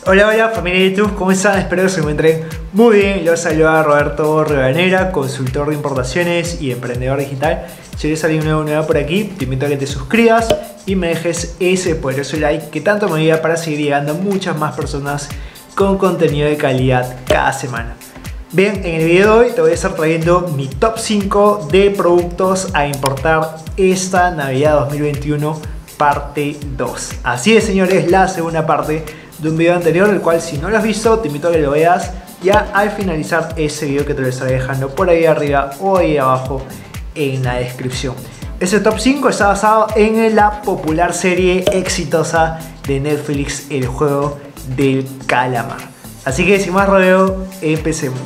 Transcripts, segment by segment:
Hola, hola familia de YouTube, ¿cómo están? Espero que se encuentren muy bien. Los saluda Roberto Rivadeneira, consultor de importaciones y emprendedor digital. Si eres alguien nuevo por aquí, te invito a que te suscribas y me dejes ese poderoso like que tanto me ayuda para seguir llegando a muchas más personas con contenido de calidad cada semana. Bien, en el video de hoy te voy a estar trayendo mi top 5 de productos a importar esta Navidad 2021 parte 2. Así es, señores, la segunda parte de un video anterior, el cual si no lo has visto te invito a que lo veas ya al finalizar ese video, que te lo estaré dejando por ahí arriba o ahí abajo en la descripción. Este top 5 está basado en la popular serie exitosa de Netflix, El Juego del Calamar. Así que sin más rodeo, empecemos.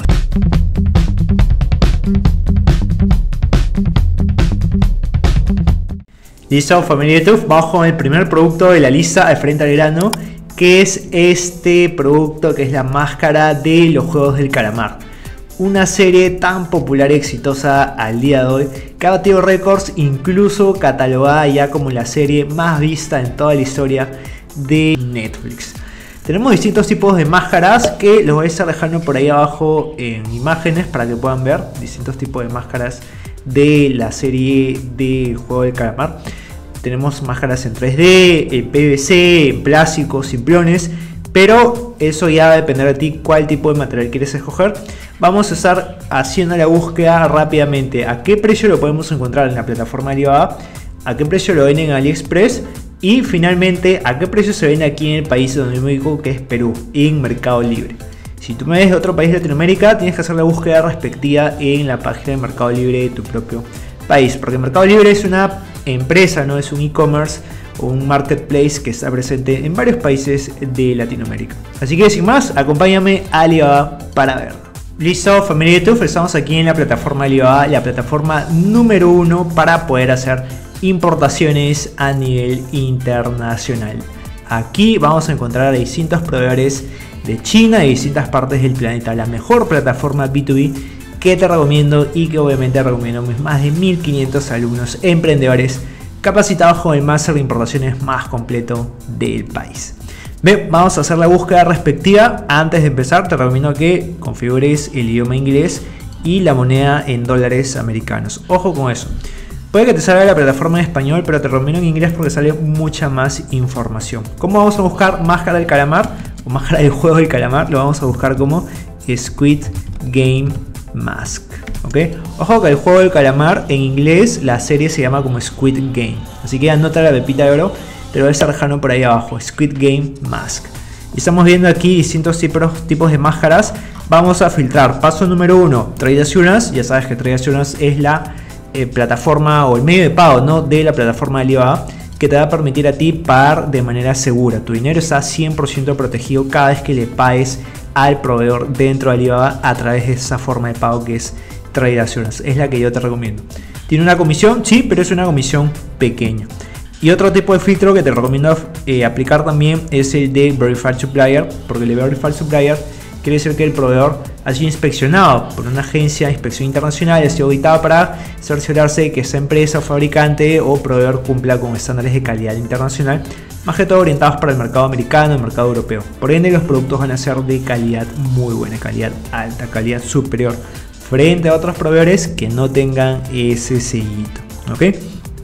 Listo, familia de YouTube, vamos con el primer producto de la lista al frente al grano, que es este producto, que es la máscara de Los Juegos del Calamar. Una serie tan popular y exitosa al día de hoy, que ha batido récords, incluso catalogada ya como la serie más vista en toda la historia de Netflix. Tenemos distintos tipos de máscaras que los voy a estar dejando por ahí abajo en imágenes para que puedan ver distintos tipos de máscaras de la serie de Juego del Calamar. Tenemos máscaras en 3D, en PVC, en plásticos, simplones, pero eso ya va a depender de ti cuál tipo de material quieres escoger. Vamos a estar haciendo la búsqueda rápidamente. ¿A qué precio lo podemos encontrar en la plataforma de Alibaba? ¿A qué precio lo venden en AliExpress? Y finalmente, ¿a qué precio se vende aquí en el país donde me ubico, que es Perú, en Mercado Libre? Si tú me ves de otro país de Latinoamérica, tienes que hacer la búsqueda respectiva en la página de Mercado Libre de tu propio país, porque Mercado Libre es una empresa, no es un e-commerce o un marketplace que está presente en varios países de Latinoamérica. Así que sin más, acompáñame a Alibaba para verlo. Listo, familia de YouTube, estamos aquí en la plataforma Alibaba, la plataforma número 1 para poder hacer importaciones a nivel internacional. Aquí vamos a encontrar a distintos proveedores de China y de distintas partes del planeta. La mejor plataforma B2B que te recomiendo y que obviamente recomiendo a mis más de 1500 alumnos emprendedores capacitados con el máster de importaciones más completo del país. Bien, vamos a hacer la búsqueda respectiva. Antes de empezar, te recomiendo que configures el idioma inglés y la moneda en dólares americanos. Ojo con eso. Puede que te salga la plataforma en español, pero te recomiendo en inglés porque sale mucha más información. ¿Cómo vamos a buscar máscara del calamar o máscara del juego del calamar? Lo vamos a buscar como Squid Game Mask. ¿Ok? Ojo que el juego del calamar en inglés, la serie se llama como Squid Game. Así que anota la pepita de oro, te lo voy a estar dejando por ahí abajo. Squid Game Mask. Y estamos viendo aquí distintos tipos de máscaras. Vamos a filtrar. Paso número 1, Trade Assurance. Ya sabes que Trade Assurance es la plataforma o el medio de pago, ¿no?, de la plataforma de Alibaba, que te va a permitir a ti pagar de manera segura. Tu dinero está 100% protegido cada vez que le pagues al proveedor dentro de Alibaba a través de esa forma de pago que es Trade Assurance. Es la que yo te recomiendo. ¿Tiene una comisión? Sí, pero es una comisión pequeña. Y otro tipo de filtro que te recomiendo aplicar también es el de Verified Supplier, porque el de Verified Supplier quiere decir que el proveedor ha sido inspeccionado por una agencia de inspección internacional y ha sido auditado para cerciorarse de que esa empresa, fabricante o proveedor cumpla con estándares de calidad internacional, más que todo orientados para el mercado americano y el mercado europeo. Por ende, los productos van a ser de calidad muy buena, calidad alta, calidad superior, frente a otros proveedores que no tengan ese sellito. ¿Ok?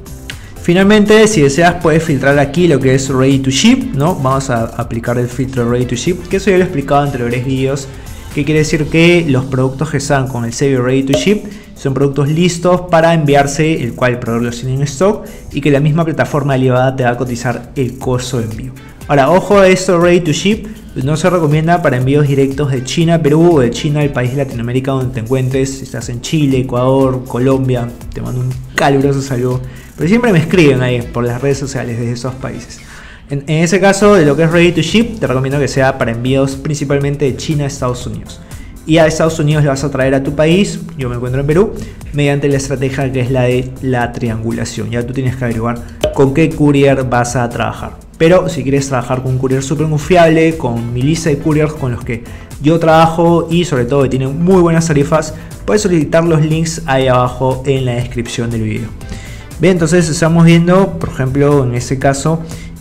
Finalmente, si deseas, puedes filtrar aquí lo que es Ready to Ship, ¿no? Vamos a aplicar el filtro Ready to Ship, que eso ya lo he explicado en anteriores vídeos, que quiere decir que los productos que están con el sello Ready to Ship son productos listos para enviarse, el cual el proveedor los tiene en stock y que la misma plataforma Alibaba te va a cotizar el costo de envío. Ahora, ojo a esto, Ready to Ship no se recomienda para envíos directos de China a Perú o de China al país de Latinoamérica donde te encuentres. Si estás en Chile, Ecuador, Colombia, te mando un caluroso saludo. Pero siempre me escriben ahí por las redes sociales de esos países. En ese caso, de lo que es Ready to Ship, te recomiendo que sea para envíos principalmente de China a Estados Unidos. Y a Estados Unidos le vas a traer a tu país, yo me encuentro en Perú, mediante la estrategia que es la de la triangulación. Ya tú tienes que averiguar con qué courier vas a trabajar. Pero si quieres trabajar con un courier súper confiable, con mi lista de couriers con los que yo trabajo y sobre todo que tienen muy buenas tarifas, puedes solicitar los links ahí abajo en la descripción del video. Bien, entonces estamos viendo, por ejemplo, en este caso,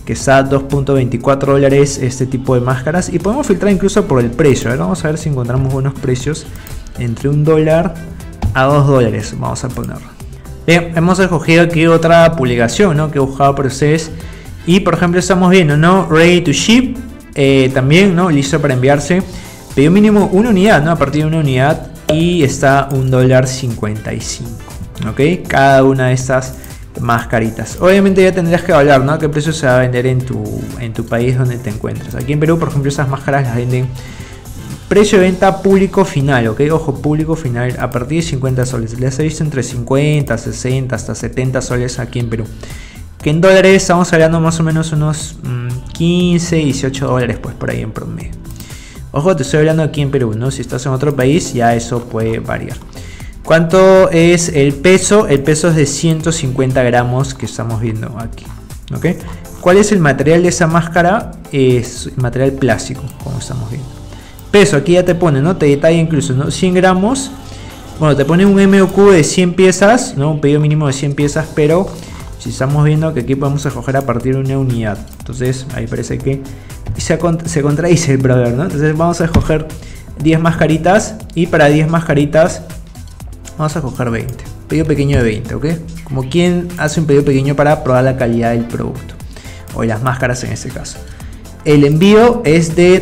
que está a 2.24 dólares este tipo de máscaras, y podemos filtrar incluso por el precio. A ver, vamos a ver si encontramos buenos precios entre $1 a $2, vamos a ponerlo. Bien, hemos escogido aquí otra publicación, ¿no?, que he buscado por ustedes, y por ejemplo estamos viendo, ¿no?, ready to ship, también, ¿no?, listo para enviarse. Pedido mínimo una unidad, ¿no?, a partir de una unidad, y está $1.55, ¿ok? Cada una de estas mascaritas. Obviamente ya tendrías que hablar, ¿no?, a qué precio se va a vender en tu país donde te encuentres. Aquí en Perú, por ejemplo, esas máscaras las venden precio de venta público final, ¿ok? Ojo, público final a partir de 50 soles. Les he visto entre 50, 60, hasta 70 soles aquí en Perú. Que en dólares estamos hablando más o menos unos 15, 18 dólares, pues por ahí en promedio. Ojo, te estoy hablando aquí en Perú, ¿no? Si estás en otro país, ya eso puede variar. ¿Cuánto es el peso? El peso es de 150 gramos que estamos viendo aquí, ¿ok? ¿Cuál es el material de esa máscara? Es material plástico, como estamos viendo. Peso, aquí ya te pone, ¿no? Te detalla incluso, ¿no? 100 gramos. Bueno, te pone un MOQ de 100 piezas, ¿no? Un pedido mínimo de 100 piezas, pero si estamos viendo que aquí podemos escoger a partir de una unidad. Entonces, ahí parece que se contradice el proveedor, ¿no? Entonces vamos a escoger 10 mascaritas, y para 10 mascaritas vamos a escoger 20. Pedido pequeño de 20, ¿ok? Como quien hace un pedido pequeño para probar la calidad del producto, o de las máscaras en este caso. El envío es de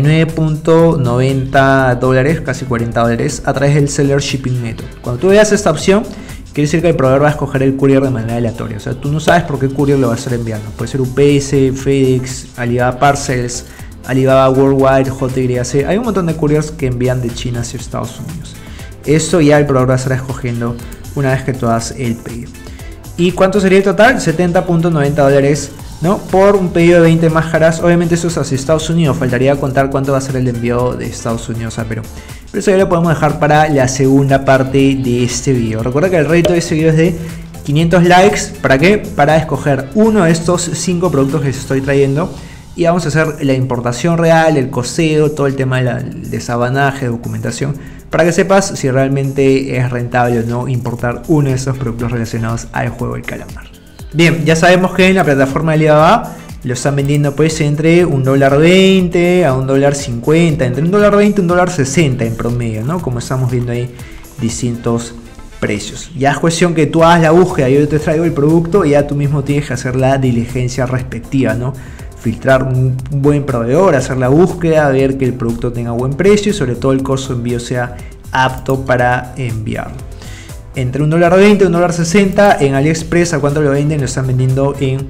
39.90 dólares, casi 40 dólares, a través del Seller Shipping Method. Cuando tú veas esta opción, quiere decir que el proveedor va a escoger el courier de manera aleatoria. O sea, tú no sabes por qué courier lo va a estar enviando. Puede ser UPS, FedEx, Alibaba Parcels, Alibaba Worldwide, JYC. Hay un montón de couriers que envían de China hacia Estados Unidos. Eso ya el proveedor va a estar escogiendo una vez que tú hagas el pedido. ¿Y cuánto sería el total? 70.90 dólares, ¿no?, por un pedido de 20 máscaras. Obviamente eso es hacia Estados Unidos. Faltaría contar cuánto va a ser el envío de Estados Unidos a Perú. Pero eso ya lo podemos dejar para la segunda parte de este video. Recuerda que el reto de este video es de 500 likes. ¿Para qué? Para escoger uno de estos 5 productos que les estoy trayendo. Y vamos a hacer la importación real, el coseo, todo el tema del desabanaje, documentación, para que sepas si realmente es rentable o no importar uno de esos productos relacionados al juego del calamar. Bien, ya sabemos que en la plataforma de Alibaba lo están vendiendo pues entre $1.20 a $1.50, entre $1.20 y $1.60 en promedio, ¿no? Como estamos viendo ahí distintos precios. Ya es cuestión que tú hagas la búsqueda, yo te traigo el producto y ya tú mismo tienes que hacer la diligencia respectiva, ¿no? Filtrar un buen proveedor, hacer la búsqueda, ver que el producto tenga buen precio y sobre todo el costo de envío sea apto para enviarlo. Entre $1.20 y $1.60 en AliExpress. ¿A cuánto lo venden? Lo están vendiendo en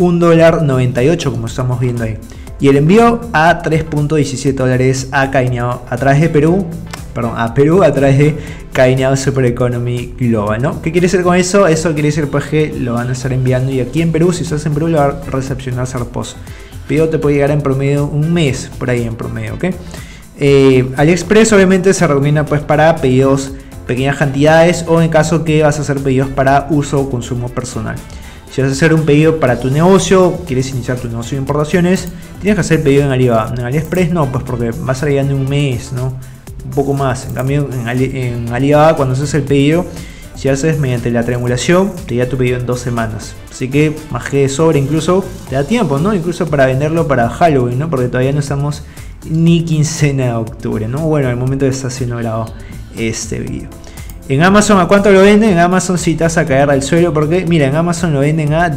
$1.98, como estamos viendo ahí. Y el envío a 3.17 dólares a Cainiao a través de Perú, a Perú a través de Cainiao Super Economy Global, ¿no? ¿Qué quiere decir con eso? Eso quiere decir pues que lo van a estar enviando, y aquí en Perú, si estás en Perú, lo va a recepcionar Sarposo. El pedido te puede llegar en promedio un mes, por ahí en promedio, ¿ok? AliExpress obviamente se recomienda pues para pedidos pequeñas cantidades, o en caso que vas a hacer pedidos para uso o consumo personal. Si vas a hacer un pedido para tu negocio, quieres iniciar tu negocio de importaciones, tienes que hacer pedido en Alibaba. En AliExpress no, pues porque vas a llegar en un mes, ¿no? Un poco más. En cambio en Alibaba, cuando haces el pedido, si haces mediante la triangulación, te llega tu pedido en 2 semanas. Así que más que de sobra, incluso te da tiempo, ¿no? Incluso para venderlo para Halloween, ¿no? Porque todavía no estamos ni quincena de octubre, ¿no? Bueno, al momento de estar siendo grabado este video. En Amazon, ¿a cuánto lo venden? En Amazon sí te vas a caer al suelo, porque mira, en Amazon lo venden a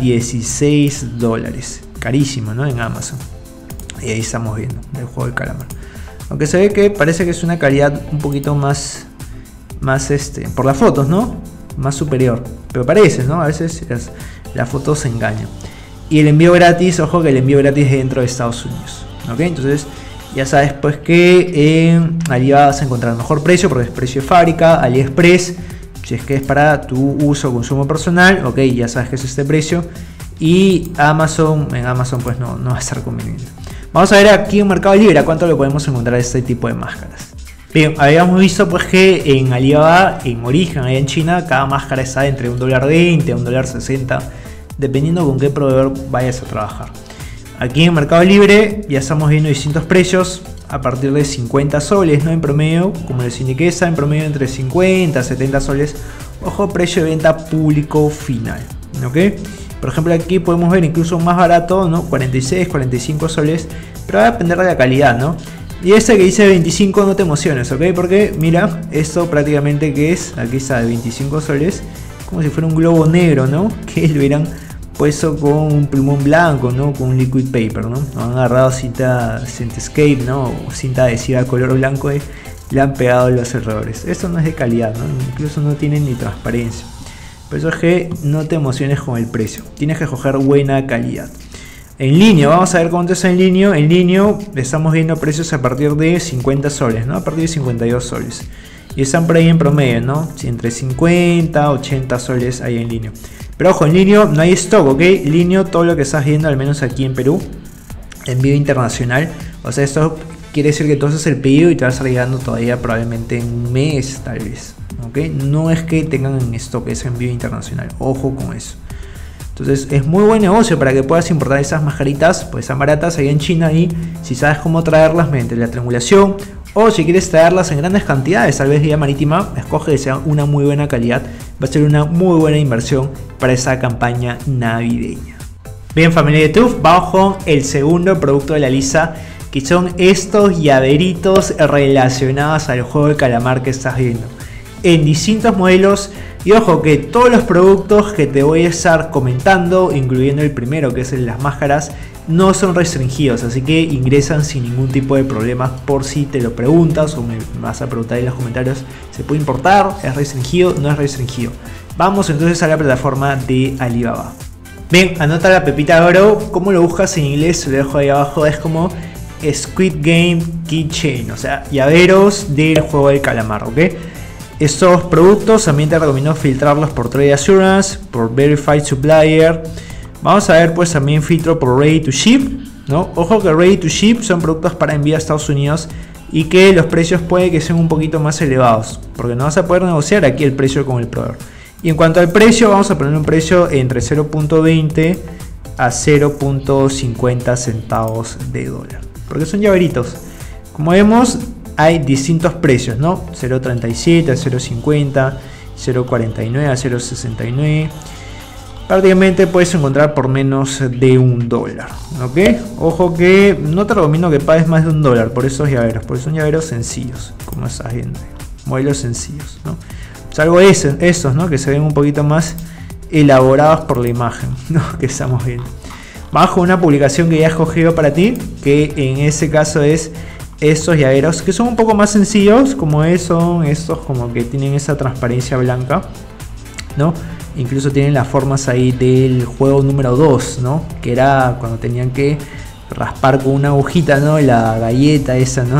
16 dólares. Carísimo, ¿no? En Amazon. Y ahí estamos viendo el juego del calamar. Aunque se ve que parece que es una calidad un poquito más por las fotos, ¿no? Más superior. Pero parece, ¿no? A veces las fotos se engañan. Y el envío gratis, ojo que el envío gratis es dentro de Estados Unidos, ¿ok? Entonces ya sabes pues que en Alibaba vas a encontrar el mejor precio porque es precio de fábrica. AliExpress, si es que es para tu uso o consumo personal, ok, ya sabes que es este precio. Y Amazon, en Amazon pues no va a estar conveniente. Vamos a ver aquí en Mercado Libre a cuánto lo podemos encontrar este tipo de máscaras. Bien, habíamos visto pues que en Alibaba, en origen, allá en China, cada máscara está entre $1.20 a $1.60, dependiendo con qué proveedor vayas a trabajar. Aquí en Mercado Libre ya estamos viendo distintos precios a partir de 50 soles, ¿no? En promedio, como les indiqué, está en promedio entre 50 a 70 soles. Ojo, precio de venta público final, ¿ok? Por ejemplo, aquí podemos ver incluso más barato, ¿no? 46, 45 soles, pero va a depender de la calidad, ¿no? Y este que dice 25 no te emociones, ¿ok? Porque mira, esto prácticamente que es, aquí está de 25 soles, como si fuera un globo negro, ¿no? Que lo hubieran puesto con un plumón blanco, ¿no? Con un liquid paper, ¿no? Han agarrado cinta Cintascape, ¿no? O cinta adhesiva color blanco y le han pegado los errores. Esto no es de calidad, ¿no? Incluso no tiene ni transparencia. Por eso es que no te emociones con el precio. Tienes que escoger buena calidad. En línea, vamos a ver cuánto es en línea. En línea estamos viendo precios a partir de 50 soles, ¿no? A partir de 52 soles. Y están por ahí en promedio, ¿no? Entre 50, 80 soles hay en línea. Pero ojo, en línea no hay stock, ¿ok? En línea todo lo que estás viendo, al menos aquí en Perú, envío internacional. O sea, esto quiere decir que tú haces el pedido y te vas a llegando todavía probablemente en un mes, tal vez. ¿Ok? No es que tengan en stock ese envío internacional. Ojo con eso. Entonces es muy buen negocio para que puedas importar esas mascaritas, pues están baratas ahí en China y si sabes cómo traerlas mediante la triangulación o si quieres traerlas en grandes cantidades, tal vez vía marítima, escoge que sea una muy buena calidad, va a ser una muy buena inversión para esa campaña navideña. Bien, familia de YouTube, vamos con el segundo producto de la lista, que son estos llaveritos relacionados al juego de calamar que estás viendo en distintos modelos. Y ojo que todos los productos que te voy a estar comentando, incluyendo el primero que es el de las máscaras, no son restringidos, así que ingresan sin ningún tipo de problemas por si te lo preguntas o me vas a preguntar en los comentarios. ¿Se puede importar? ¿Es restringido? ¿No es restringido? Vamos entonces a la plataforma de Alibaba. Bien, anota la pepita de oro. ¿Cómo lo buscas en inglés? Lo dejo ahí abajo. Es como Squid Game Keychain, o sea, llaveros del juego del calamar, ¿ok? Estos productos también te recomiendo filtrarlos por Trade Assurance, por Verified Supplier. Vamos a ver pues también filtro por Ready to Ship, ¿no? Ojo que Ready to Ship son productos para envío a Estados Unidos y que los precios puede que sean un poquito más elevados, porque no vas a poder negociar aquí el precio con el proveedor. Y en cuanto al precio, vamos a poner un precio entre 0.20 a 0.50 centavos de dólar, porque son llaveritos. Como vemos, hay distintos precios, ¿no? 0.37 a 0.50, 0.49 a 0.69. Prácticamente puedes encontrar por menos de $1, ¿ok? Ojo que no te recomiendo que pagues más de $1 por esos llaveros, porque son llaveros sencillos, como estás viendo, modelos sencillos, ¿no? Salvo esos, ¿no? Que se ven un poquito más elaborados por la imagen, ¿no? Que estamos viendo. Bajo una publicación que ya he escogido para ti, que en ese caso es estos llaveros que son un poco más sencillos, como son estos como que tienen esa transparencia blanca, ¿no? Incluso tienen las formas ahí del juego número 2, ¿no? Que era cuando tenían que raspar con una agujita, ¿no? La galleta esa, ¿no?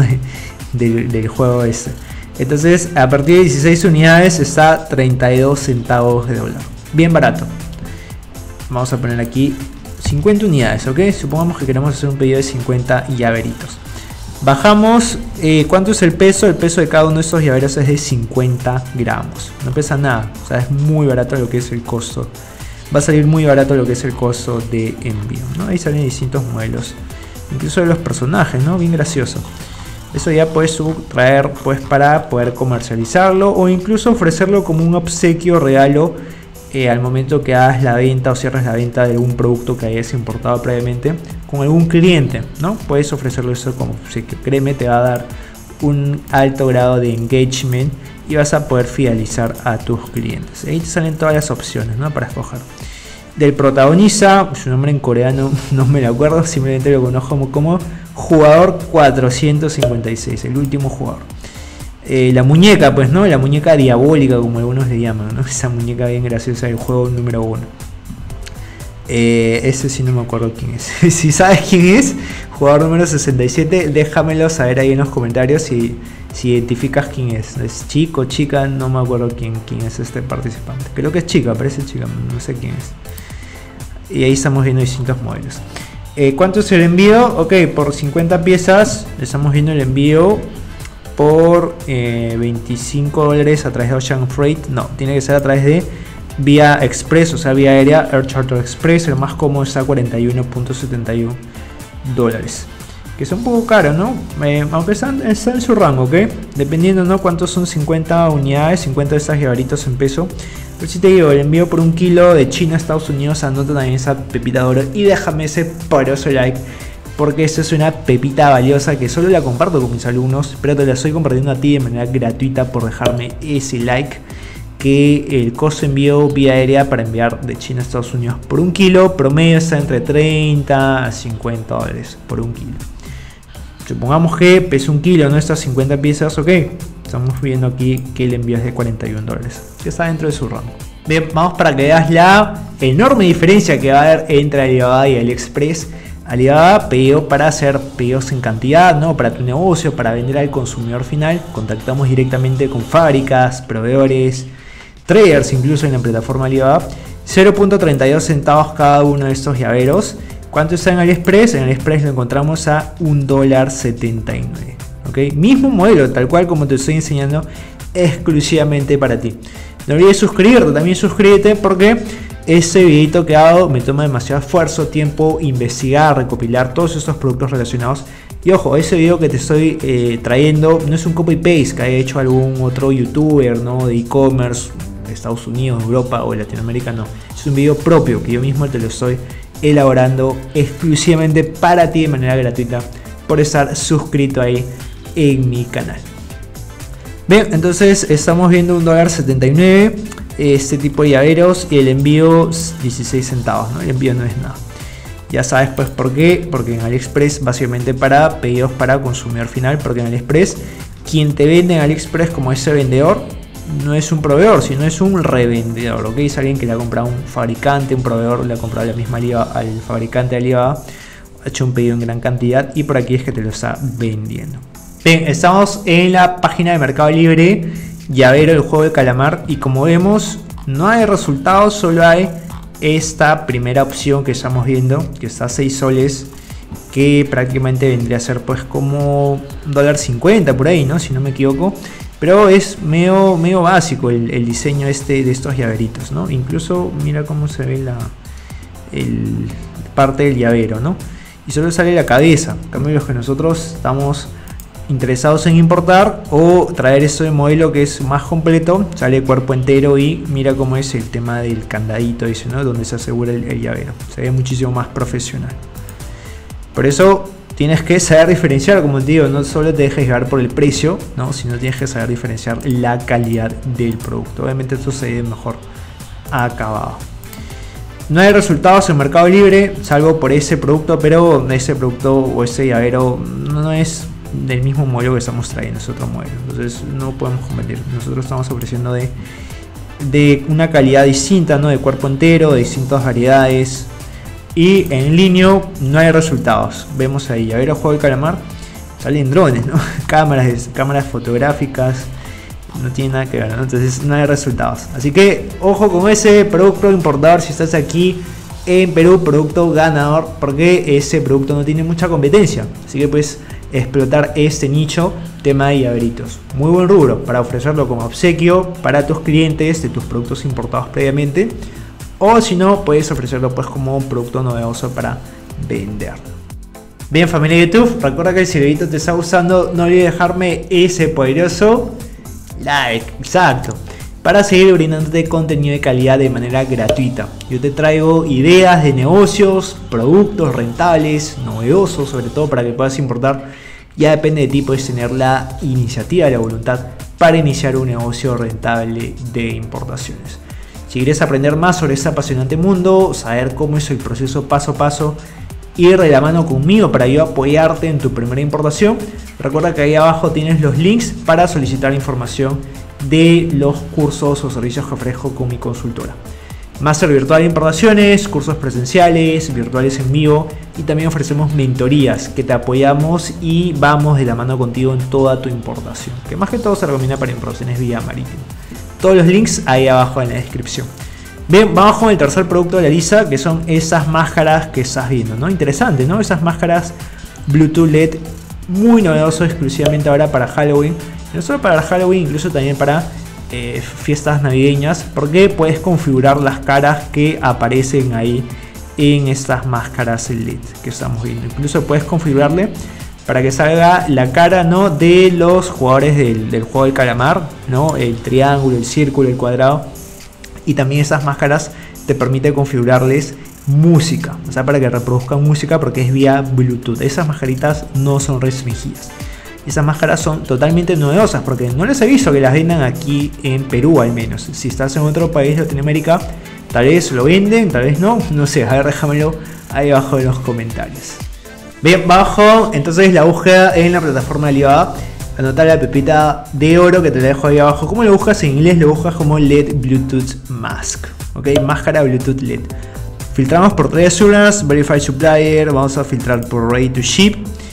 del juego ese. Entonces a partir de 16 unidades está 32 centavos de dólar, bien barato. Vamos a poner aquí 50 unidades, ¿ok? Supongamos que queremos hacer un pedido de 50 llaveritos. Bajamos, ¿cuánto es el peso? El peso de cada uno de estos llaveros es de 50 gramos. No pesa nada, o sea, es muy barato lo que es el costo. Va a salir muy barato lo que es el costo de envío, ¿no? Ahí salen distintos modelos, incluso de los personajes, ¿no? Bien gracioso. Eso ya puedes subtraer pues para poder comercializarlo o incluso ofrecerlo como un obsequio regalo al momento que hagas la venta o cierres la venta de algún producto que hayas importado previamente con algún cliente, ¿no? Puedes ofrecerlo eso como obsequio. Créeme, te va a dar un alto grado de engagement y vas a poder fidelizar a tus clientes. Ahí te salen todas las opciones, ¿no? Para escoger. Del protagonista, su nombre en coreano no me lo acuerdo, simplemente lo conozco como jugador 456, el último jugador. La muñeca, pues, ¿no? La muñeca diabólica, como algunos le llaman, ¿no? Esa muñeca bien graciosa del juego número 1. Ese sí no me acuerdo quién es. Si sabes quién es, jugador número 67, déjamelo saber ahí en los comentarios si identificas quién es. ¿Es chico, chica? No me acuerdo quién es este participante. Creo que es chica, parece chica, no sé quién es. Y ahí estamos viendo distintos modelos. ¿Cuánto es el envío? Ok, por 50 piezas estamos viendo el envío por $25 a través de Ocean Freight. No, tiene que ser a través de vía express, o sea, vía aérea, Air Charter Express. El más cómodo está a $41.71. que son un poco caros, ¿no? Aunque están en su rango, ¿ok? Dependiendo, ¿no? Cuántos son 50 unidades, 50 de esas llaveritos en peso. Pero si te digo, el envío por 1 kilo de China a Estados Unidos, anota también esa pepita de oro y déjame ese poderoso like, porque esta es una pepita valiosa que solo la comparto con mis alumnos, pero te la estoy compartiendo a ti de manera gratuita por dejarme ese like. Que el costo de envío vía aérea para enviar de China a Estados Unidos por 1 kilo promedio está entre 30 a 50 dólares por 1 kilo. Supongamos que pesa 1 kilo, no estas 50 piezas, ok. Estamos viendo aquí que el envío es de 41 dólares, que está dentro de su rango. Bien, vamos para que veas la enorme diferencia que va a haber entre Alibaba y AliExpress. Alibaba, pedido para hacer pedidos en cantidad, ¿no? Para tu negocio, para vender al consumidor final. Contactamos directamente con fábricas, proveedores, traders, incluso en la plataforma Alibaba. 0.32 centavos cada uno de estos llaveros. ¿Cuánto está en AliExpress? En AliExpress lo encontramos a $1.79. ¿Ok? Mismo modelo, tal cual como te estoy enseñando, exclusivamente para ti. No olvides suscribirte, también suscríbete porque ese videito que hago me toma demasiado esfuerzo, tiempo, investigar, recopilar todos estos productos relacionados. Y ojo, ese video que te estoy trayendo no es un copy paste que haya hecho algún otro youtuber, ¿no? De e-commerce de Estados Unidos, Europa o Latinoamérica, no. Es un video propio que yo mismo te lo estoy elaborando exclusivamente para ti de manera gratuita por estar suscrito ahí en mi canal. Bien, entonces estamos viendo $1.79 este tipo de llaveros y el envío 16 centavos, ¿no? El envío no es nada. Ya sabes pues por qué, porque en AliExpress básicamente para pedidos para consumidor final, porque en AliExpress quien te vende en AliExpress como ese vendedor no es un proveedor, sino es un revendedor, ¿ok? Es alguien que le ha comprado un fabricante, un proveedor le ha comprado la misma Alibaba al fabricante de Alibaba, ha hecho un pedido en gran cantidad y por aquí es que te lo está vendiendo. Bien, estamos en la página de Mercado Libre, llavero del juego de calamar, y como vemos no hay resultados, solo hay esta primera opción que estamos viendo, que está a 6 soles, que prácticamente vendría a ser pues como $1.50 por ahí, ¿no? Si no me equivoco. Pero es medio básico el diseño de estos llaveritos, ¿no? Incluso mira cómo se ve el parte del llavero, ¿no? Y solo sale la cabeza. En cambio, los que nosotros estamos interesados en importar o traer esto de modelo que es más completo, sale cuerpo entero y mira cómo es el tema del candadito, dice, ¿no? Donde se asegura el llavero. Se ve muchísimo más profesional. Por eso tienes que saber diferenciar, como te digo, no solo te dejes llevar por el precio, ¿no? Sino tienes que saber diferenciar la calidad del producto. Obviamente esto se ve mejor acabado. No hay resultados en Mercado Libre, salvo por ese producto, pero ese producto o ese llavero no es del mismo modelo que estamos trayendo, es otro modelo. Entonces no podemos competir. Nosotros estamos ofreciendo de una calidad distinta, ¿no? De cuerpo entero, de distintas variedades. Y en línea no hay resultados. Vemos ahí, llavero juego de calamar, salen drones, ¿no? cámaras fotográficas, no tiene nada que ver, ¿no? Entonces no hay resultados. Así que ojo con ese producto importador si estás aquí en Perú, producto ganador, porque ese producto no tiene mucha competencia. Así que puedes explotar este nicho, tema de llaveritos. Muy buen rubro para ofrecerlo como obsequio para tus clientes de tus productos importados previamente. O si no, puedes ofrecerlo pues como un producto novedoso para vender. Bien, familia de YouTube, recuerda que si el video te está gustando, no olvides dejarme ese poderoso like, exacto, para seguir brindándote contenido de calidad de manera gratuita. Yo te traigo ideas de negocios, productos rentables, novedosos, sobre todo para que puedas importar. Ya depende de ti, puedes tener la iniciativa, la voluntad para iniciar un negocio rentable de importaciones. Si quieres aprender más sobre este apasionante mundo, saber cómo es el proceso paso a paso, ir de la mano conmigo para yo apoyarte en tu primera importación, recuerda que ahí abajo tienes los links para solicitar información de los cursos o servicios que ofrezco con mi consultora. Máster virtual de importaciones, cursos presenciales, virtuales en vivo, y también ofrecemos mentorías que te apoyamos y vamos de la mano contigo en toda tu importación, que más que todo se recomienda para importaciones vía marítima. Todos los links ahí abajo en la descripción. Bien, vamos con el tercer producto de la lista, que son esas máscaras que estás viendo, ¿no? Interesante, ¿no? Esas máscaras Bluetooth LED, muy novedoso, exclusivamente ahora para Halloween. No solo para Halloween, incluso también para fiestas navideñas, porque puedes configurar las caras que aparecen ahí en estas máscaras LED que estamos viendo. Incluso puedes configurarle para que salga la cara, ¿no?, de los jugadores del juego del calamar, ¿no?, el triángulo, el círculo, el cuadrado. Y también esas máscaras te permite configurarles música, o sea, para que reproduzcan música, porque es vía Bluetooth. Esas mascaritas no son restringidas. Esas máscaras son totalmente novedosas, porque no les he visto que las vendan aquí en Perú, al menos. Si estás en otro país de Latinoamérica, tal vez lo venden, tal vez no, no sé. A ver, déjamelo ahí abajo en los comentarios. Bien, bajo entonces la búsqueda en la plataforma de Alibaba. Anota la pepita de oro que te la dejo ahí abajo. ¿Cómo lo buscas en inglés? Lo buscas como LED Bluetooth Mask, ok, máscara Bluetooth LED. Filtramos por 3 horas, Verify Supplier, vamos a filtrar por Ready to Ship.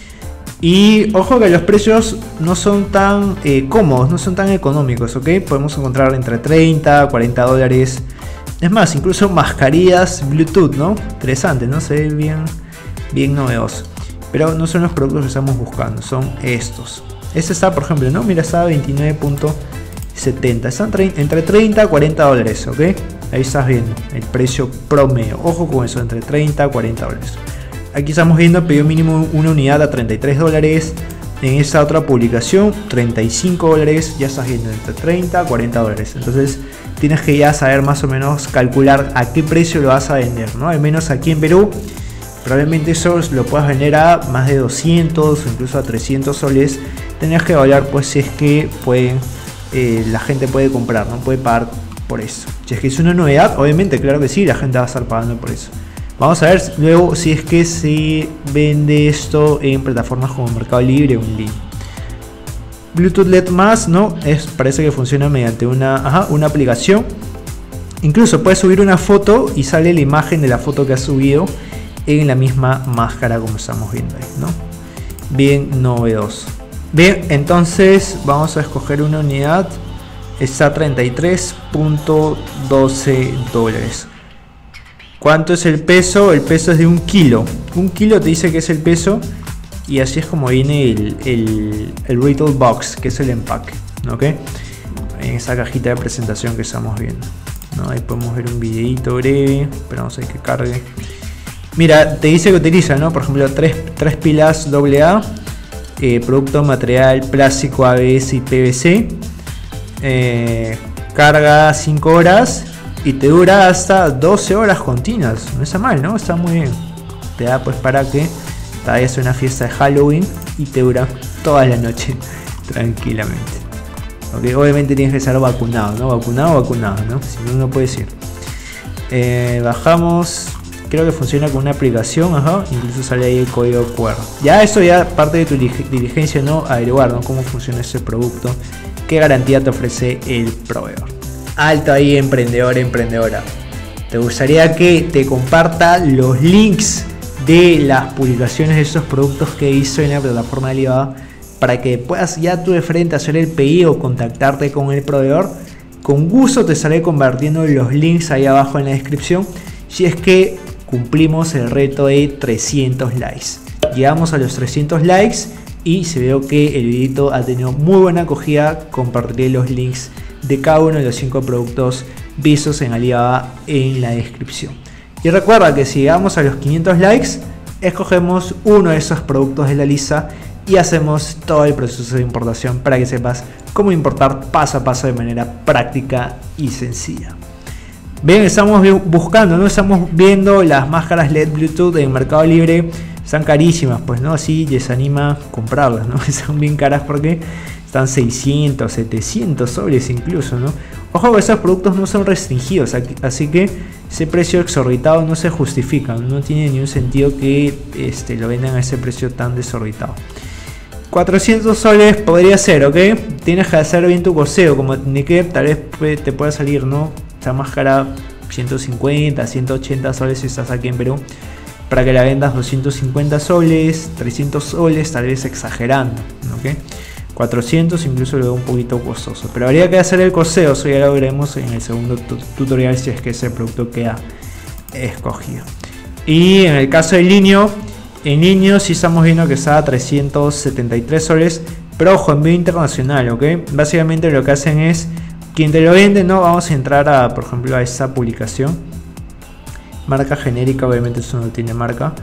Y ojo que los precios no son tan cómodos, no son tan económicos, ok. Podemos encontrar entre 30, 40 dólares. Es más, incluso mascarillas Bluetooth, ¿no? Interesante, ¿no? Se ve bien novedoso. Pero no son los productos que estamos buscando, son estos. Este está, por ejemplo, ¿no? Mira, está a 29.70. Están entre 30 a 40 dólares, ¿ok? Ahí estás viendo el precio promedio. Ojo con eso, entre 30 a 40 dólares. Aquí estamos viendo pedido mínimo una unidad a 33 dólares. En esta otra publicación, 35 dólares. Ya estás viendo entre 30 a 40 dólares. Entonces tienes que ya saber más o menos calcular a qué precio lo vas a vender, ¿no? Al menos aquí en Perú, probablemente eso lo puedas vender a más de 200 o incluso a 300 soles. Tendrías que evaluar, pues, si es que la gente puede comprar, no puede pagar por eso. Si es que es una novedad, obviamente, claro que sí, la gente va a estar pagando por eso. Vamos a ver luego si es que se vende esto en plataformas como Mercado Libre o en línea. Bluetooth LED más, ¿no? Parece que funciona mediante una aplicación. Incluso puedes subir una foto y sale la imagen de la foto que has subido en la misma máscara, como estamos viendo ahí, ¿no? Bien novedoso. Bien, entonces vamos a escoger una unidad. Está a 33.12 dólares. ¿Cuánto es el peso? El peso es de 1 kilo. 1 kilo te dice que es el peso. Y así es como viene el retail box, que es el empaque, ¿ok? En esa cajita de presentación que estamos viendo, ¿no? Ahí podemos ver un videito breve. Esperamos a que cargue. Mira, te dice que utiliza, ¿no? Por ejemplo, 3 pilas AA. Producto material plástico ABS y PVC. Carga 5 horas. Y te dura hasta 12 horas continuas. No está mal, ¿no? Está muy bien. Te da pues para que vayas a una fiesta de Halloween y te dura toda la noche tranquilamente. Okay, obviamente tienes que estar vacunado, ¿no? Vacunado, ¿no? Si no, no puedes ir. Bajamos. Creo que funciona con una aplicación, incluso sale ahí el código QR. Ya eso ya parte de tu diligencia, ¿no? Averiguar, ¿no?, cómo funciona ese producto, qué garantía te ofrece el proveedor. Alto ahí, emprendedor, emprendedora. ¿Te gustaría que te comparta los links de las publicaciones de estos productos que hizo en la plataforma de Alibaba para que puedas ya tú de frente hacer el pedido o contactarte con el proveedor? Con gusto te estaré compartiendo los links ahí abajo en la descripción si es que cumplimos el reto de 300 likes. Llegamos a los 300 likes y se veo que el videito ha tenido muy buena acogida. Compartiré los links de cada uno de los 5 productos vistos en Alibaba en la descripción. Y recuerda que si llegamos a los 500 likes, escogemos uno de esos productos de la lista y hacemos todo el proceso de importación para que sepas cómo importar paso a paso de manera práctica y sencilla. Bien, estamos buscando, ¿no? Estamos viendo las máscaras LED Bluetooth en Mercado Libre. Están carísimas, pues, ¿no? Así desanima comprarlas, ¿no? Están bien caras porque están 600, 700 soles incluso, ¿no? Ojo que esos productos no son restringidos, así que ese precio exorbitado no se justifica. No tiene ni un sentido que lo vendan a ese precio tan desorbitado. 400 soles podría ser, ¿ok? Tienes que hacer bien tu coseo, como Nicker, tal vez te pueda salir, ¿no? Esta máscara 150, 180 soles si estás aquí en Perú. Para que la vendas 250 soles, 300 soles, tal vez exagerando, ¿ok? 400 incluso lo veo un poquito costoso, pero habría que hacer el coseo. Eso ya lo veremos en el segundo tutorial si es que ese producto queda escogido. Y en el caso del Linio, en Linio sí estamos viendo que está a 373 soles, pero ojo, envío internacional, ¿ok? Básicamente lo que hacen es, quien te lo vende, ¿no? Vamos a entrar a, por ejemplo, a esta publicación. Marca genérica, obviamente eso no tiene marca.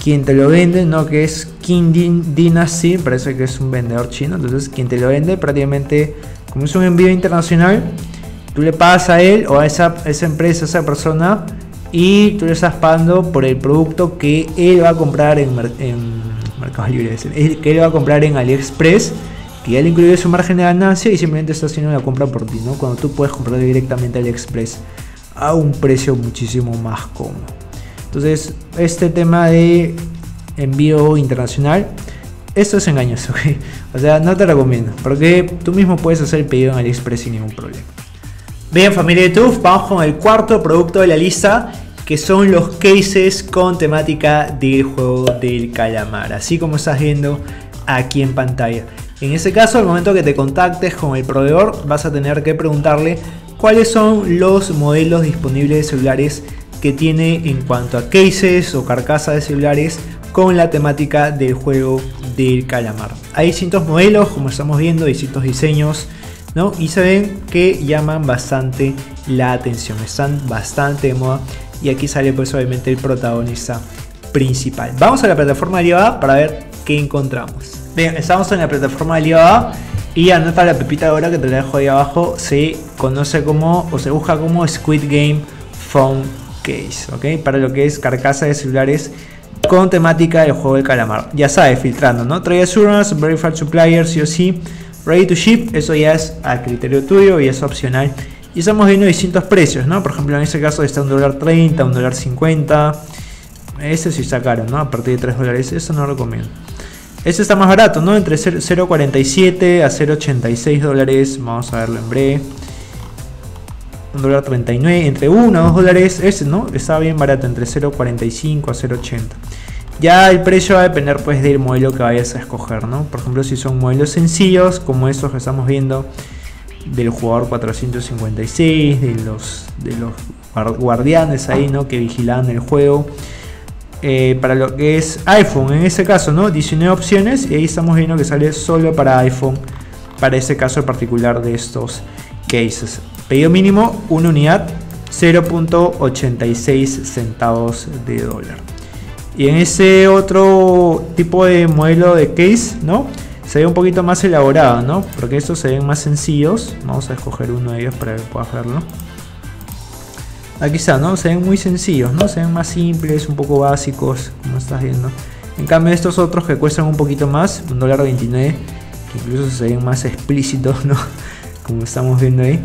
quien te lo vende, ¿no? Que es King Dynasty, parece que es un vendedor chino. Entonces quien te lo vende prácticamente, como es un envío internacional, tú le pagas a él o a esa empresa, a esa persona, y tú le estás pagando por el producto que él va a comprar en Mercado Libre, que él va a comprar en AliExpress, que ya le incluye su margen de ganancia y simplemente está haciendo la compra por ti, ¿no? Cuando tú puedes comprar directamente a AliExpress a un precio muchísimo más cómodo. Entonces, este tema de envío internacional, esto es engañoso, ¿okay? O sea, no te recomiendo, porque tú mismo puedes hacer el pedido en AliExpress sin ningún problema. Bien, familia de YouTube, vamos con el cuarto producto de la lista, que son los cases con temática del juego del calamar, así como estás viendo aquí en pantalla. En este caso, al momento que te contactes con el proveedor, vas a tener que preguntarle cuáles son los modelos disponibles de celulares que tiene en cuanto a cases o carcasas de celulares con la temática del juego del calamar. Hay distintos modelos, como estamos viendo, distintos diseños, ¿no? Y se ven que llaman bastante la atención, están bastante de moda, y aquí sale pues obviamente el protagonista principal. Vamos a la plataforma de Alibaba para ver qué encontramos. Bien, estamos en la plataforma de Alibaba y anota la pepita de oro que te la dejo ahí abajo. Se conoce como, o se busca como Squid Game Phone Case, ¿ok? Para lo que es carcasa de celulares con temática del juego del calamar. Ya sabes, filtrando, ¿no? Trade Assurance, Verified Supplier, sí o sí. Ready to Ship, eso ya es a criterio tuyo y es opcional. Y estamos viendo distintos precios, ¿no? Por ejemplo, en este caso está $1.30, $1.50. Ese sí está caro, ¿no? A partir de $3, eso no lo recomiendo. Este está más barato, ¿no? Entre 0.47 a 0.86 dólares. Vamos a verlo en breve. $1.39, entre 1 a 2 dólares. Ese, ¿no? Está bien barato, entre 0.45 a 0.80. Ya el precio va a depender pues del modelo que vayas a escoger, ¿no? Por ejemplo, si son modelos sencillos, como estos que estamos viendo, del jugador 456, de los guardianes ahí, ¿no? Que vigilaban el juego. Para lo que es iPhone, en ese caso, ¿no? 19 opciones, y ahí estamos viendo que sale solo para iPhone, para ese caso en particular de estos cases. Pedido mínimo, una unidad, 0.86 centavos de dólar. Y en ese otro tipo de modelo de case, ¿no? Se ve un poquito más elaborado, ¿no? Porque estos se ven más sencillos. Vamos a escoger uno de ellos para que puedas verlo. Aquí está, ¿no? Se ven muy sencillos, ¿no? Se ven más simples, un poco básicos, como estás viendo. En cambio, estos otros que cuestan un poquito más, $1.29, que incluso se ven más explícitos, ¿no? Como estamos viendo ahí.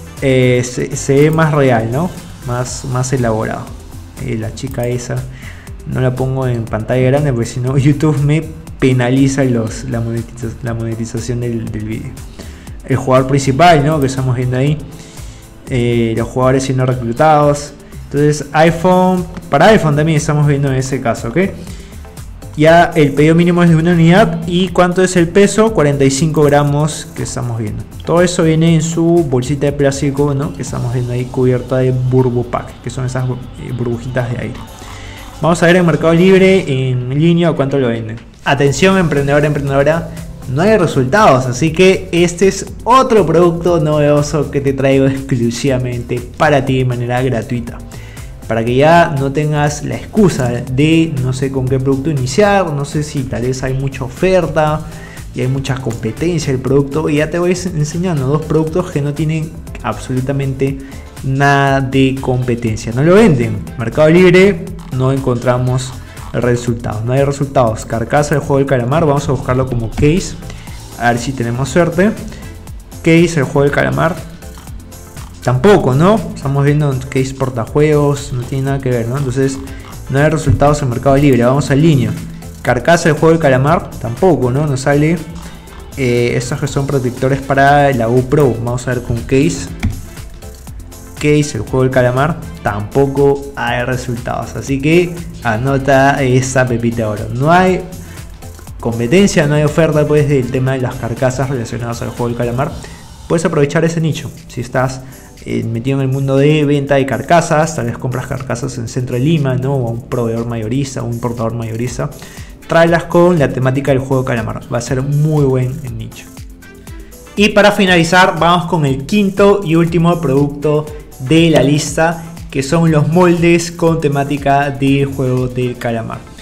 Se ve más real, ¿no? Más elaborado. La chica esa no la pongo en pantalla grande porque si no YouTube me penaliza la monetización del vídeo. El jugador principal, ¿no? Que estamos viendo ahí. Los jugadores siendo reclutados. Entonces para iPhone también estamos viendo en ese caso, ¿ok? Ya el pedido mínimo es de una unidad. ¿Y cuánto es el peso? 45 gramos que estamos viendo. Todo eso viene en su bolsita de plástico, ¿no? Que estamos viendo ahí cubierta de Burbupack, que son esas burbujitas de aire. Vamos a ver en Mercado Libre en línea cuánto lo venden. Atención, emprendedor, emprendedora, no hay resultados, así que este es otro producto novedoso que te traigo exclusivamente para ti de manera gratuita, para que ya no tengas la excusa de no sé con qué producto iniciar, no sé si tal vez hay mucha oferta y hay mucha competencia del producto, y ya te voy enseñando dos productos que no tienen absolutamente nada de competencia, no lo venden. Mercado Libre no encontramos resultados, no hay resultados. Carcasa del juego del calamar, vamos a buscarlo como case, a ver si tenemos suerte. Case el juego del calamar, tampoco, ¿no? Estamos viendo case portajuegos, no tiene nada que ver, ¿no? Entonces no hay resultados en Mercado Libre. Vamos al línea. Carcasa del juego del calamar, tampoco, ¿no? Nos sale estos que son protectores para la GoPro. Vamos a ver con case el juego del calamar, tampoco hay resultados, así que anota esa pepita de oro. No hay competencia, no hay oferta pues del tema de las carcasas relacionadas al juego del calamar. Puedes aprovechar ese nicho si estás metido en el mundo de venta de carcasas, tal vez compras carcasas en centro de Lima, ¿no? O a un proveedor mayorista, un importador mayorista, tráelas con la temática del juego de calamar, va a ser muy buen el nicho. Y para finalizar vamos con el quinto y último producto de la lista, que son los moldes con temática del juego del calamar.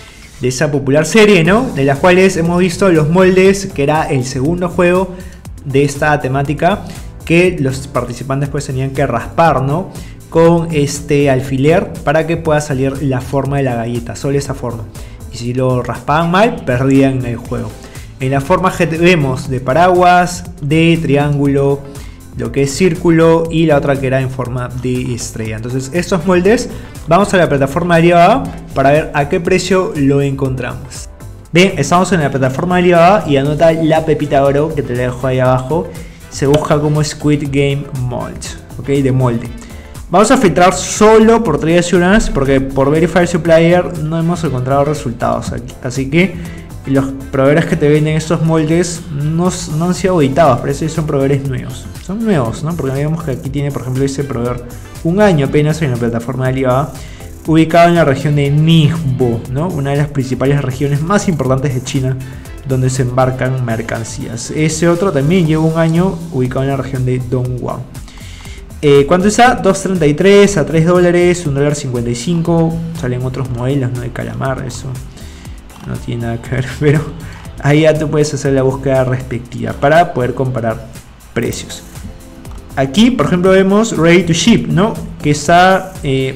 de esa popular serie, ¿no? De las cuales hemos visto los moldes, que era el segundo juego de esta temática, que los participantes pues tenían que raspar, ¿no? Con este alfiler para que pueda salir la forma de la galleta, solo esa forma. Y si lo raspaban mal, perdían el juego. En las formas que vemos de paraguas, de triángulo, lo que es círculo y la otra que era en forma de estrella. Entonces estos moldes, vamos a la plataforma de Alibaba para ver a qué precio lo encontramos. Bien, estamos en la plataforma de Alibaba y anota la pepita de oro que te la dejo ahí abajo. Se busca como Squid Game Mold, ok, de molde. Vamos a filtrar solo por Trade Assurance porque por Verified Supplier no hemos encontrado resultados aquí. Así que los proveedores que te venden estos moldes no han sido auditados, por eso son proveedores nuevos. Son nuevos, ¿no? Porque vemos que aquí tiene, por ejemplo, ese proveedor un año apenas en la plataforma de Alibaba, ubicado en la región de Ningbo, ¿no? Una de las principales regiones más importantes de China donde se embarcan mercancías. Ese otro también lleva un año ubicado en la región de Dongguan. ¿Cuánto está? 2.33 a $3, $1.55. Salen otros modelos, ¿no? De calamar, eso no tiene nada que ver, pero ahí ya tú puedes hacer la búsqueda respectiva para poder comparar precios. Aquí, por ejemplo, vemos Ready to Ship, ¿no? Que está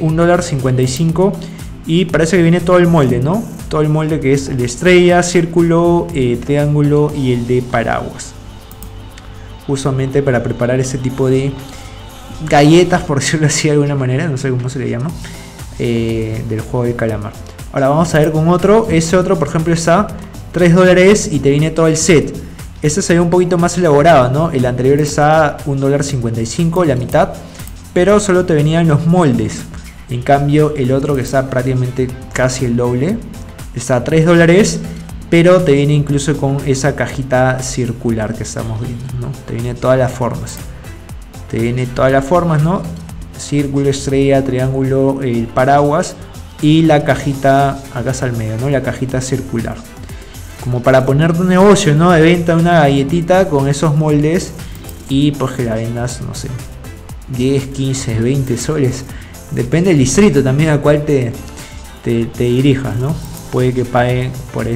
$1.55 y parece que viene todo el molde, ¿no? Todo el molde que es el de estrella, círculo, triángulo y el de paraguas. Usualmente para preparar ese tipo de galletas, por decirlo así de alguna manera, no sé cómo se le llama, del juego de calamar. Ahora vamos a ver con otro. Ese otro, por ejemplo, está $3 y te viene todo el set. Este se ve un poquito más elaborado, ¿no? El anterior está $1.55, la mitad, pero solo te venían los moldes. En cambio, el otro, que está prácticamente casi el doble, está a $3, pero te viene incluso con esa cajita circular que estamos viendo, ¿no? Te viene todas las formas. Te viene todas las formas, ¿no? Círculo, estrella, triángulo, el paraguas y la cajita acá al medio, ¿no? La cajita circular. Como para poner tu negocio, ¿no? De venta de una galletita con esos moldes y pues que la vendas, no sé, 10, 15, 20 soles. Depende del distrito también a cual te dirijas, ¿no? Puede que paguen por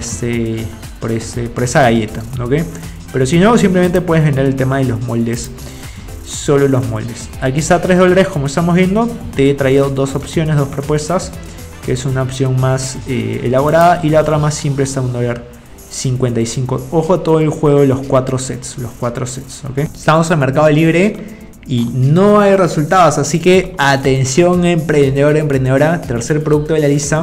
esa galleta, ¿ok? Pero si no, simplemente puedes vender el tema de los moldes. Solo los moldes. Aquí está $3, como estamos viendo. Te he traído dos opciones, dos propuestas, que es una opción más elaborada y la otra más simple, está a $1.55. Ojo, todo el juego de los 4 sets, ¿ok? Estamos en Mercado Libre y no hay resultados, así que atención, emprendedor, emprendedora. Tercer producto de la lista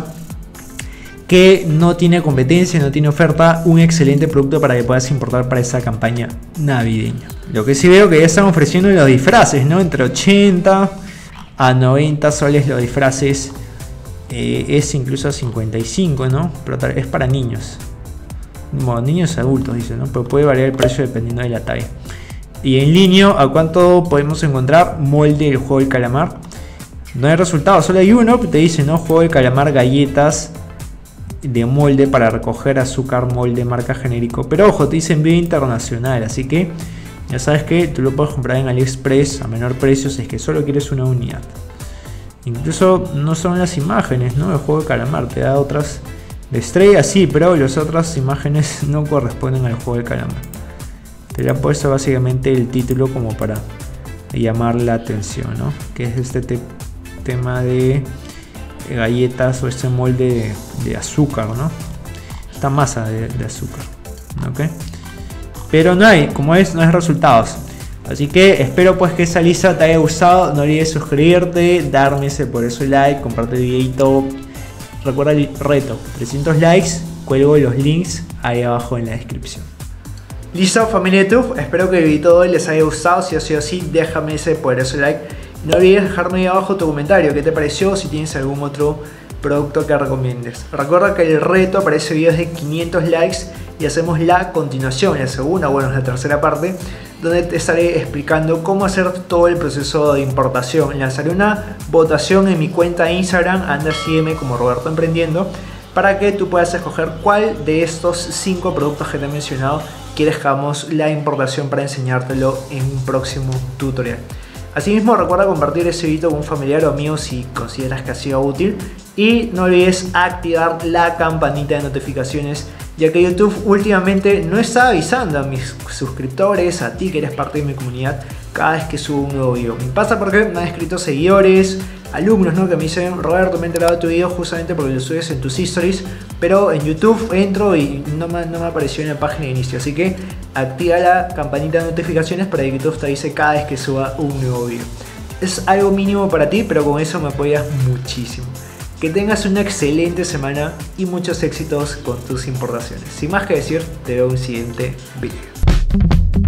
que no tiene competencia, no tiene oferta, un excelente producto para que puedas importar para esa campaña navideña. Lo que sí veo que ya están ofreciendo los disfraces, ¿no? Entre 80 a 90 soles los disfraces, es incluso a 55, ¿no? Pero es para niños, bueno, niños adultos, dice, ¿no? Pero puede variar el precio dependiendo de la talla. Y en línea, ¿a cuánto podemos encontrar molde del juego del calamar? No hay resultado, solo hay uno, te dice, ¿no? Juego del calamar, galletas de molde para recoger azúcar, molde, marca genérico. Pero ojo, te dice envío internacional, así que ya sabes que tú lo puedes comprar en AliExpress a menor precio si es que solo quieres una unidad. Incluso no son las imágenes, ¿no? El juego de calamar te da otras de estrella, sí, pero las otras imágenes no corresponden al juego de calamar. Te le han puesto básicamente el título como para llamar la atención, ¿no? Que es este tema de galletas o este molde de azúcar, ¿no? Esta masa de azúcar, ¿ok? Pero no hay, como es, no hay resultados. Así que espero pues que esa lista te haya gustado. No olvides suscribirte, darme ese por eso like, comparte el videito. Recuerda el reto, 300 likes, cuelgo los links ahí abajo en la descripción. Listo, familia de YouTube, espero que el video les haya gustado. Si ha sido así, déjame ese poderoso like. No olvides dejarme ahí abajo tu comentario, qué te pareció, si tienes algún otro producto que recomiendes. Recuerda que el reto para ese video es de 500 likes y hacemos la continuación, la segunda, bueno, es la tercera parte, donde te estaré explicando cómo hacer todo el proceso de importación. Lanzaré una votación en mi cuenta de Instagram, anda sígueme como Roberto Emprendiendo, para que tú puedas escoger cuál de estos 5 productos que te he mencionado quieres que hagamos la importación para enseñártelo en un próximo tutorial. Asimismo, recuerda compartir ese video con un familiar o amigo si consideras que ha sido útil. Y no olvides activar la campanita de notificaciones, ya que YouTube últimamente no está avisando a mis suscriptores, a ti que eres parte de mi comunidad, cada vez que subo un nuevo video. Me pasa porque me han escrito seguidores, alumnos, ¿no? Que me dicen: Roberto, me he enterado de tu video justamente porque lo subes en tus stories, pero en YouTube entro y no me apareció en la página de inicio. Así que activa la campanita de notificaciones para que YouTube te avise cada vez que suba un nuevo video. Es algo mínimo para ti, pero con eso me apoyas muchísimo. Que tengas una excelente semana y muchos éxitos con tus importaciones. Sin más que decir, te veo en un siguiente video.